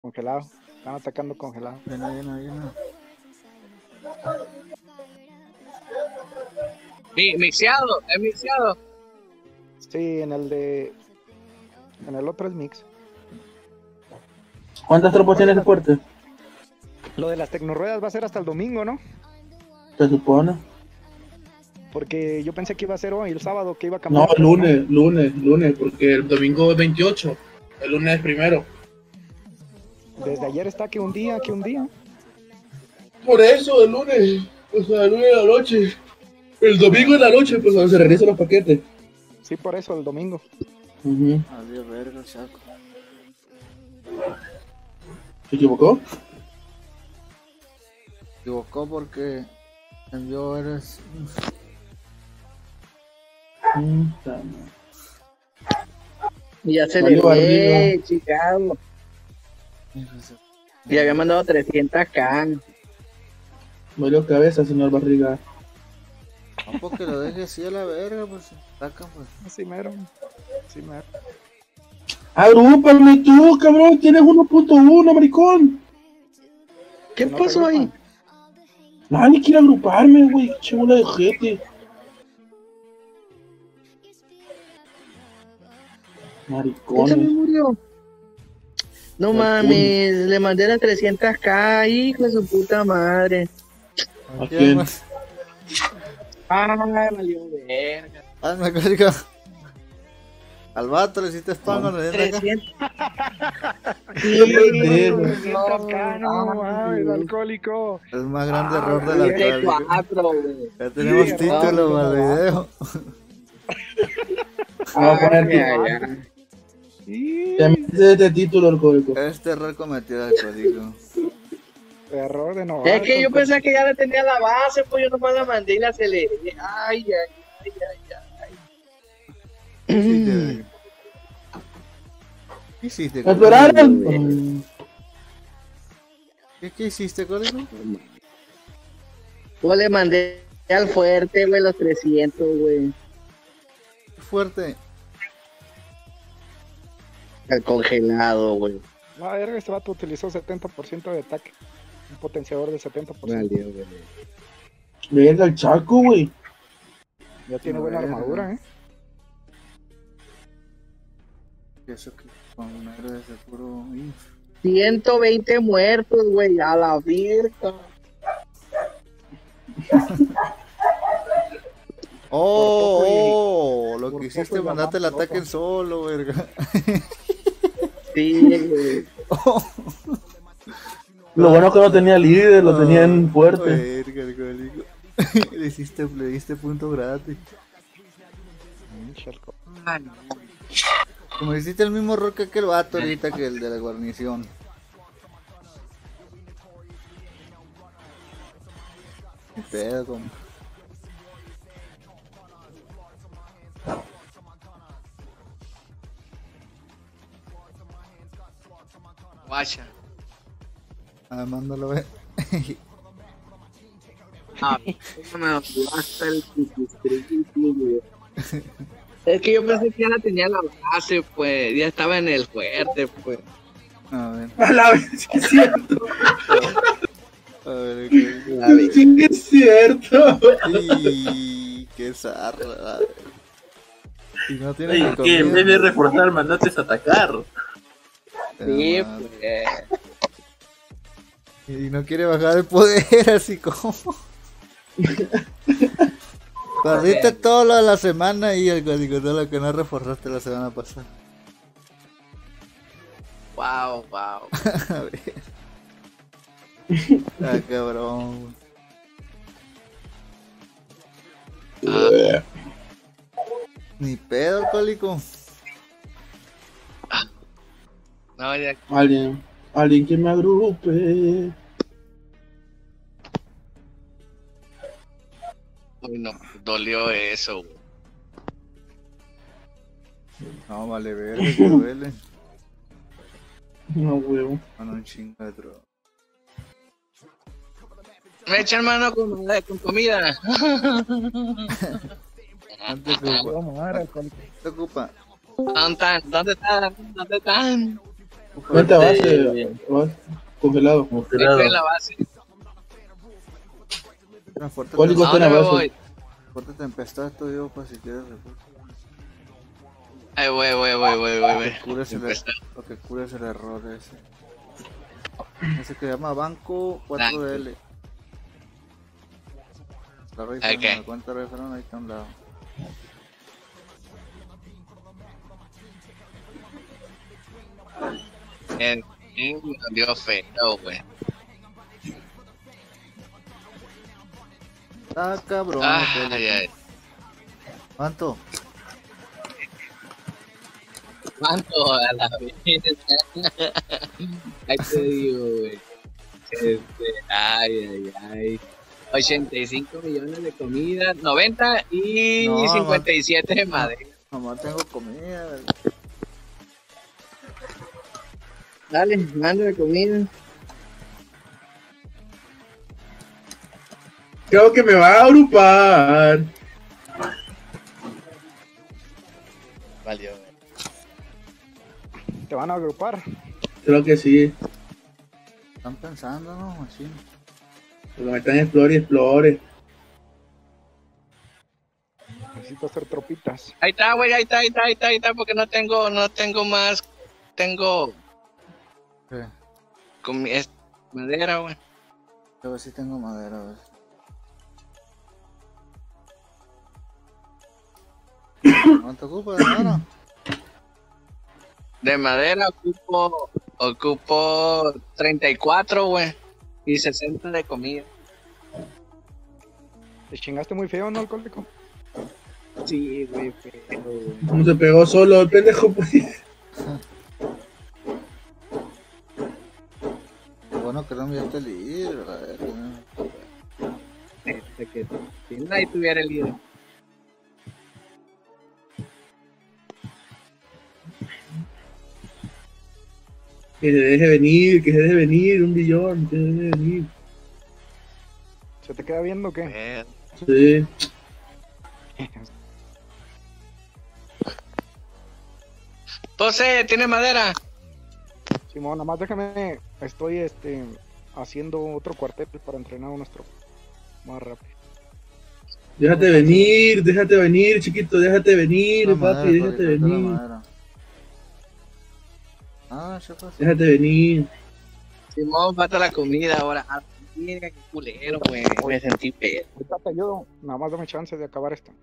Congelado. Están atacando congelado. Llena. Mixeado, es mixeado. Sí, en el otro es mix. ¿Cuántas tropas tiene ese fuerte? Lo de las tecnorruedas va a ser hasta el domingo, ¿no? Se supone. Porque yo pensé que iba a ser hoy, el sábado, que iba a cambiar. No, lunes, porque el domingo es 28, el lunes es primero. Desde ayer está que un día. Por eso, el lunes, o sea, el lunes de la noche. El domingo en la noche, pues cuando se regresan los paquetes. Sí, por eso, el domingo. Adiós, verga, chaco. ¿Se equivocó? Se equivocó porque envió eres. Ya se Vale, le vale, fue, Chicago. Y había mandado 300k. Murió cabeza, señor Barriga. No, porque lo deje así a la verga, pues saca, pues. Así mero. Agrúpame tú, cabrón. Tienes 1.1, maricón. ¿Qué No pasó te ahí? agrupan. Nadie quiere agruparme, güey. Chula de jete. ¿Quién se me Maricones. murió? No mames, le mandé las 300k, hijo de su puta madre. ¿A quién? Ay, valió verga. Ah, me acuerdo. Al vato le hiciste spam cuando le dieron acá. 300. Sí, No mames, alcohólico. El más grande error de la Hice actual. 4, güey. Ya tenemos Sí, título para el video. Vamos a poner Ya. Sí. te metes este título, alcohólico. Este error cometido el código. Error de novato. Es que yo pensé que ya le tenía la base, pues yo nomás la mandé y la aceleré. Ay. ¿Qué hiciste, ¿Me código? esperaron? ¿Qué hiciste, código? Pues le mandé al fuerte, güey, los 300, güey. Fuerte. Al congelado, güey. La verga, este vato utilizó 70% de ataque. Un potenciador de 70%. Valió, güey. Venga el Chaco, güey. Ya tiene buena Verga. armadura, Eso que con negro de puro. 120 muertos, güey, a la virga. Oh, lo por que poco hiciste y la mandaste el mata, ataque loco. en solo, verga. Sí, güey. Lo bueno es que no tenía líder, lo tenía en fuerte. Verga, el código. Le diste punto gratis. Como hiciste el mismo error que aquel vato ahorita que el de la guarnición. Qué pedo, como. Guacha. Ah, mándalo, ve. Ah, me hasta el pipistrello, güey. Es que yo pensé que ya la tenía la base, pues. Ya estaba en el fuerte, pues. A ver, A la vez, sí es cierto. La vez. Sí es cierto. Y qué zarra. Y no tiene Oye, que en vez de reforzar mandaste a atacar. Sí, Ah, pues. y no quiere bajar el poder, así como. Perdiste todo lo de la semana y el código todo lo que no reforzaste la semana pasada. Wow. A ver. Ah, cabrón. Ni pedo, alcohólico. No, ya. Alguien que me agrupe. Uy, no, dolió eso, güey. No, vale, verga, que duele. No, huevo. Con un chingo de droga. Me echa hermano con comida. No te ocupa. Vamos a ver, alcohólico. ¿Te ocupa? ¿Dónde están? ¿Dónde están? Vente a base, congelado. Congelado. Estoy en la base. Una fuerte, ¿Cuál ¿A digo? dónde en la me base. voy? fuerte tempestad estoy yo para si quieres recursos. Ahí voy. Lo que cura es el error ese. Ese que se llama Banco 4L. La revista Ok. me cuenta referón, ahí está a un lado. Me dio feo, güey. Ah, cabrón. Ay. ¿Cuánto? ¿Cuánto a la vez? Ahí te digo, güey. Ay. 85 millones de comida, 90 y No, 57 de madera. Nomás tengo comida. Dale, mando de comida. Creo que me va a agrupar. Valió, güey. Te van a agrupar. Creo que sí. Están pensando, ¿no? Así. Porque me están explore. Necesito hacer tropitas. Ahí está, güey, ahí está, porque no tengo más, tengo ¿Qué? madera, güey. A ver si tengo madera, a ver. ¿Cuánto ocupa de madera? De madera ocupo 34, güey, y 60 de comida. Te chingaste muy feo, ¿no, alcohólico? Sí, güey, pero, güey. ¿Cómo se pegó solo el pendejo? Pues? Qué bueno que no me enviaste el libro, a ver. Que si nadie tuviera el líder. Que se deje venir, 1 billón, que se deje venir. ¿Se te queda viendo o qué? Sí. Entonces, ¿tiene madera? Simón, nada más déjame, estoy haciendo otro cuartel para entrenar a nuestro más rápido. Déjate venir, chiquito, déjate venir, Una papi, madera, déjate Jorge, venir. una madera. Ah, ya pasó. Déjate venir. Simón, falta la comida ahora. Ah, mira, qué culero, güey. Me sentí pedo. Ahorita te ayudo, nada más dame chance de acabar esto.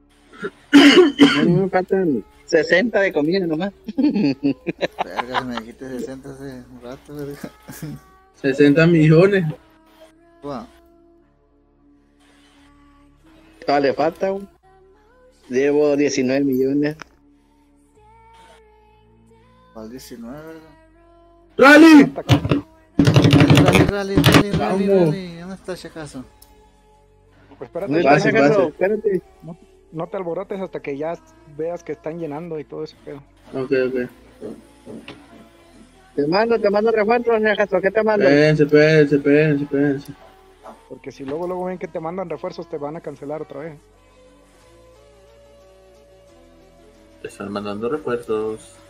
A mí me faltan 60 de comida nomás. Verga, si me dijiste 60 hace un rato, verga. 60 millones. Wow. Todavía le falta, güey. Llevo 19 millones. ¿Cuál 19, verga? ¡Rally! Rally. Vamos. ¿Dónde está ese acaso? Pues espérate, No está estás Base, sacando, base. espérate. no te alborotes hasta que ya veas que están llenando y todo ese pedo. Ok. Te mando refuerzos, Nejazo, ¿qué te mando? Espérense. Porque si luego ven que te mandan refuerzos, te van a cancelar otra vez. Te están mandando refuerzos.